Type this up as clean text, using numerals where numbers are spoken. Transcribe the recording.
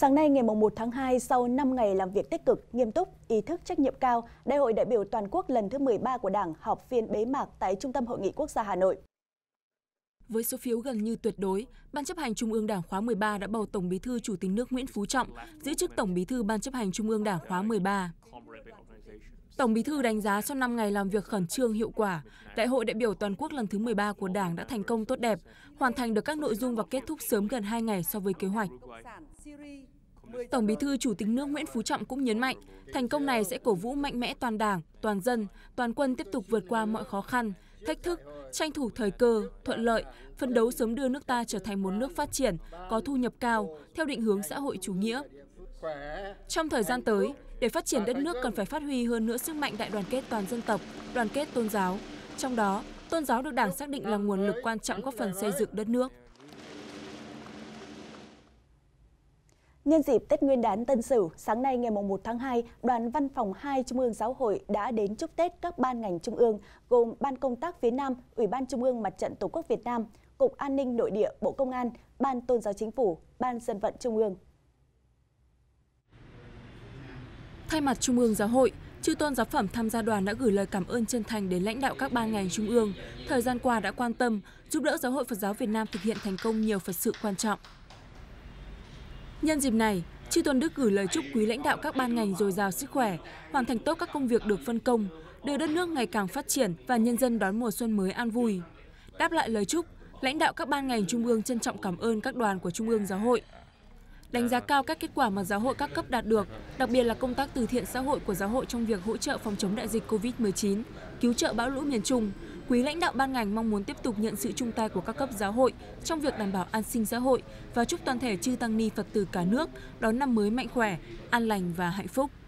Sáng nay ngày 1 tháng 2, sau 5 ngày làm việc tích cực, nghiêm túc, ý thức trách nhiệm cao, Đại hội đại biểu toàn quốc lần thứ 13 của Đảng họp phiên bế mạc tại Trung tâm Hội nghị Quốc gia Hà Nội. Với số phiếu gần như tuyệt đối, Ban chấp hành Trung ương Đảng khóa 13 đã bầu Tổng Bí thư Chủ tịch nước Nguyễn Phú Trọng giữ chức Tổng Bí thư Ban chấp hành Trung ương Đảng khóa 13. Tổng Bí thư đánh giá sau 5 ngày làm việc khẩn trương hiệu quả, Đại hội đại biểu toàn quốc lần thứ 13 của Đảng đã thành công tốt đẹp, hoàn thành được các nội dung và kết thúc sớm gần 2 ngày so với kế hoạch. Tổng Bí thư Chủ tịch nước Nguyễn Phú Trọng cũng nhấn mạnh, thành công này sẽ cổ vũ mạnh mẽ toàn Đảng, toàn dân, toàn quân tiếp tục vượt qua mọi khó khăn, thách thức, tranh thủ thời cơ, thuận lợi, phấn đấu sớm đưa nước ta trở thành một nước phát triển, có thu nhập cao, theo định hướng xã hội chủ nghĩa. Trong thời gian tới, để phát triển đất nước cần phải phát huy hơn nữa sức mạnh đại đoàn kết toàn dân tộc, đoàn kết tôn giáo. Trong đó, tôn giáo được Đảng xác định là nguồn lực quan trọng góp phần xây dựng đất nước. Nhân dịp Tết Nguyên đán Tân Sửu, sáng nay ngày 1 tháng 2, Đoàn Văn phòng 2 Trung ương Giáo hội đã đến chúc Tết các ban ngành Trung ương, gồm Ban Công tác phía Nam, Ủy ban Trung ương Mặt trận Tổ quốc Việt Nam, Cục An ninh Nội địa, Bộ Công an, Ban Tôn giáo Chính phủ, Ban Dân vận Trung ương. Thay mặt Trung ương Giáo hội, chư tôn giáo phẩm tham gia đoàn đã gửi lời cảm ơn chân thành đến lãnh đạo các ban ngành Trung ương, thời gian qua đã quan tâm, giúp đỡ Giáo hội Phật giáo Việt Nam thực hiện thành công nhiều Phật sự quan trọng. Nhân dịp này, chư tôn đức gửi lời chúc quý lãnh đạo các ban ngành dồi dào sức khỏe, hoàn thành tốt các công việc được phân công, đưa đất nước ngày càng phát triển và nhân dân đón mùa xuân mới an vui. Đáp lại lời chúc, lãnh đạo các ban ngành Trung ương trân trọng cảm ơn các đoàn của Trung ương Giáo hội. Đánh giá cao các kết quả mà Giáo hội các cấp đạt được, đặc biệt là công tác từ thiện xã hội của Giáo hội trong việc hỗ trợ phòng chống đại dịch Covid-19, cứu trợ bão lũ miền Trung. Quý lãnh đạo ban ngành mong muốn tiếp tục nhận sự chung tay của các cấp giáo hội trong việc đảm bảo an sinh xã hội và chúc toàn thể chư tăng ni Phật tử cả nước đón năm mới mạnh khỏe, an lành và hạnh phúc.